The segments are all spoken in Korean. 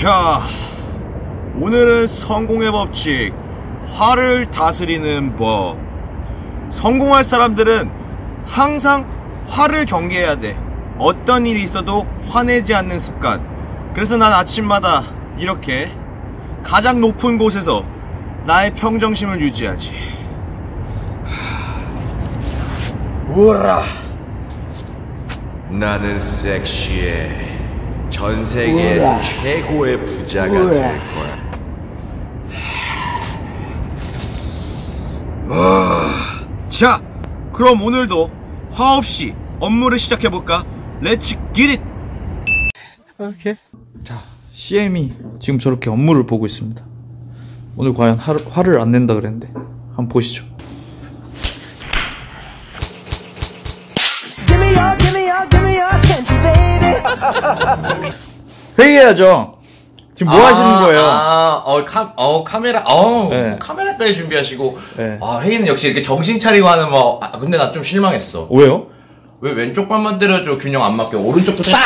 자, 오늘은 성공의 법칙, 화를 다스리는 법. 성공할 사람들은 항상 화를 경계해야 돼. 어떤 일이 있어도 화내지 않는 습관. 그래서 난 아침마다 이렇게 가장 높은 곳에서 나의 평정심을 유지하지. 우라, 나는 섹시해. 전 세계에서 최고의 부자가 될 거야. 자, 그럼 오늘도 화 없이 업무를 시작해볼까? 렛츠 기릿! 오케이. 자, CM이 지금 저렇게 업무를 보고 있습니다. 오늘 과연 화를 안 낸다 그랬는데 한번 보시죠. 회의해야죠. 지금 뭐 하시는 거예요? 카메라, 네. 카메라까지 준비하시고. 네. 회의는 역시 이렇게 정신 차리고 하는 뭐. 근데 나 좀 실망했어. 왜요? 왜 왼쪽 발만 때려줘, 균형 안 맞게. 오른쪽도 딱!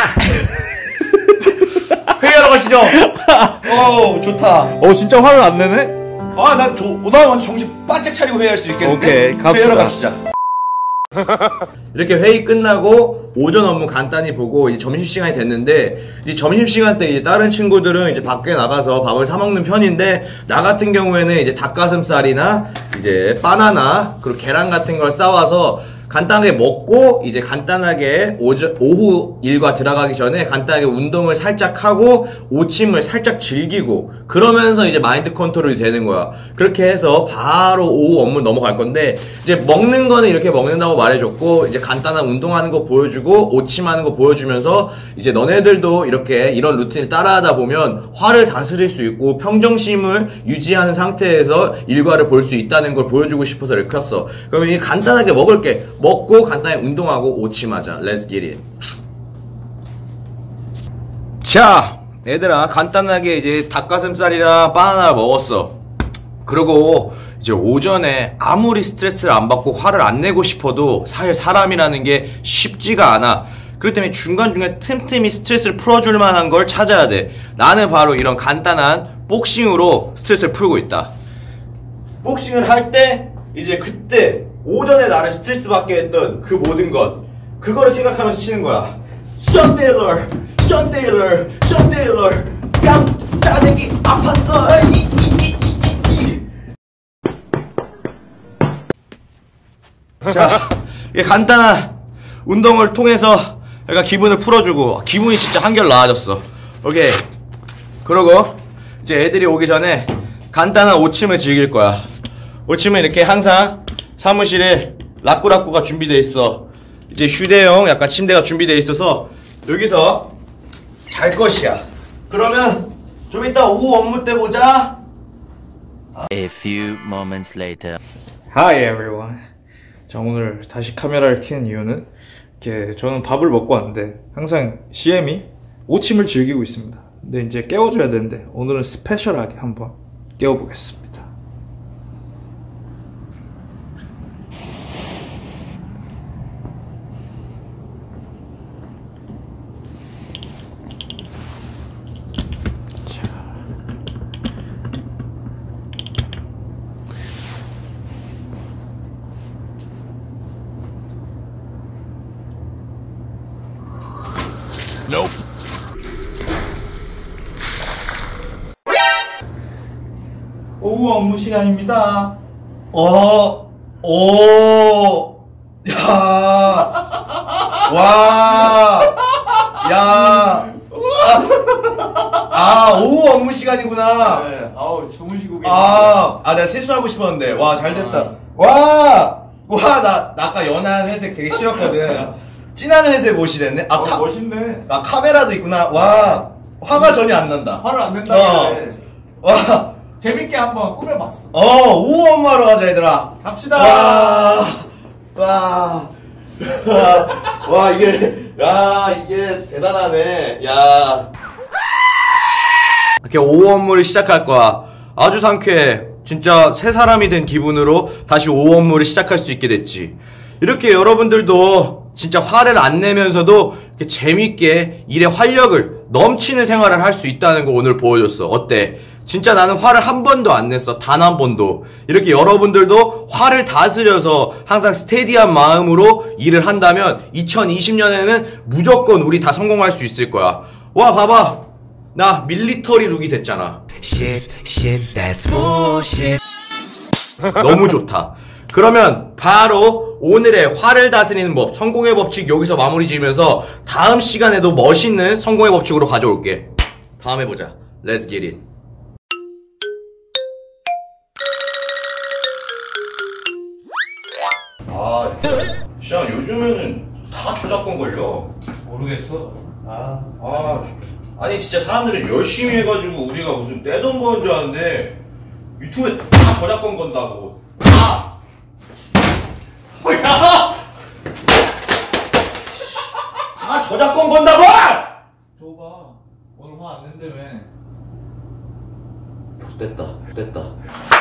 회의하러 가시죠! 좋다. 진짜 화를 안 내네? 나 완전 정신 바짝 차리고 회의할 수 있겠는데? 오케이, 갑시다. 회의하러 갑시다. 이렇게 회의 끝나고 오전 업무 간단히 보고 이제 점심시간이 됐는데, 이제 점심시간 때 이제 다른 친구들은 이제 밖에 나가서 밥을 사 먹는 편인데, 나 같은 경우에는 이제 닭가슴살이나 이제 바나나 그리고 계란 같은 걸 싸와서 간단하게 먹고, 이제 간단하게 오후 일과 들어가기 전에 간단하게 운동을 살짝 하고 오침을 살짝 즐기고, 그러면서 이제 마인드 컨트롤이 되는 거야. 그렇게 해서 바로 오후 업무 넘어갈 건데, 이제 먹는 거는 이렇게 먹는다고 말해줬고, 이제 간단한 운동하는 거 보여주고 오침하는 거 보여주면서, 이제 너네들도 이렇게 이런 루틴을 따라하다 보면 화를 다스릴 수 있고 평정심을 유지하는 상태에서 일과를 볼 수 있다는 걸 보여주고 싶어서 이렇게 켰어. 그러면 이게 간단하게 먹을게. 먹고 간단히 운동하고 오침하자. Let's get it. 자, 얘들아, 간단하게 이제 닭가슴살이랑 바나나를 먹었어. 그리고 이제 오전에 아무리 스트레스를 안 받고 화를 안 내고 싶어도 사실 사람이라는 게 쉽지가 않아. 그렇기 때문에 중간중간 틈틈이 스트레스를 풀어줄 만한 걸 찾아야 돼. 나는 바로 이런 간단한 복싱으로 스트레스를 풀고 있다. 복싱을 할 때 이제 그때 오전에 나를 스트레스 받게 했던 그 모든 것, 그거를 생각하면서 치는 거야. 션 테일러, 션 테일러, 션 테일러, 깜짝이 아팠어. 자, 이게 간단한 운동을 통해서 약간 기분을 풀어주고, 기분이 진짜 한결 나아졌어. 오케이. 그러고 이제 애들이 오기 전에 간단한 오침을 즐길 거야. 오침은 이렇게 항상 사무실에 라꾸라꾸가 준비되어 있어. 이제 휴대용 약간 침대가 준비되어 있어서 여기서 잘 것이야. 그러면 좀 이따 오후 업무 때 보자. A few moments later. Hi everyone. 자, 오늘 다시 카메라를 켜는 이유는 이렇게 저는 밥을 먹고 왔는데 항상 CM이 오침을 즐기고 있습니다. 근데 이제 깨워줘야 되는데 오늘은 스페셜하게 한번 깨워보겠습니다. Nope. 오후 업무 시간입니다. 야, 와, 야, 오후 업무 시간이구나. 네, 주무시고 내가 세수하고 싶었는데, 와, 잘 됐다. 나 아까 연한 회색 되게 싫었거든. 진한 회색 옷이 됐네. 멋있네. 카메라도 있구나. 와, 화가 전혀 안 난다. 화를 안 낸다. 와, 재밌게 한번 꾸며봤어. 오후 업무하러 가자, 얘들아. 갑시다. 이게 대단하네. 이렇게 오후 업무를 시작할 거야. 아주 상쾌해. 진짜 새 사람이 된 기분으로 다시 오후 업무를 시작할 수 있게 됐지. 이렇게 여러분들도 진짜 화를 안 내면서도 이렇게 재밌게 일에 활력을 넘치는 생활을 할 수 있다는 거 오늘 보여줬어. 어때? 진짜 나는 화를 한 번도 안 냈어. 단 한 번도. 이렇게 여러분들도 화를 다스려서 항상 스테디한 마음으로 일을 한다면 2020년에는 무조건 우리 다 성공할 수 있을 거야. 와, 봐봐. 나 밀리터리 룩이 됐잖아. that's bullshit. 너무 좋다. 그러면 바로 오늘의 화를 다스리는 법, 성공의 법칙 여기서 마무리 지으면서 다음 시간에도 멋있는 성공의 법칙으로 가져올게. 다음에 보자. Let's get it. 아, 시안 요즘에는 다 저작권 걸려. 모르겠어. 아니 진짜 사람들은 열심히 해가지고 우리가 무슨 떼돈 버는 줄 아는데 유튜브에 다 저작권 건다고. 다! 뭐야! 다 저작권 건다고! 줘봐. 오늘 화 안 낸다며. 됐다.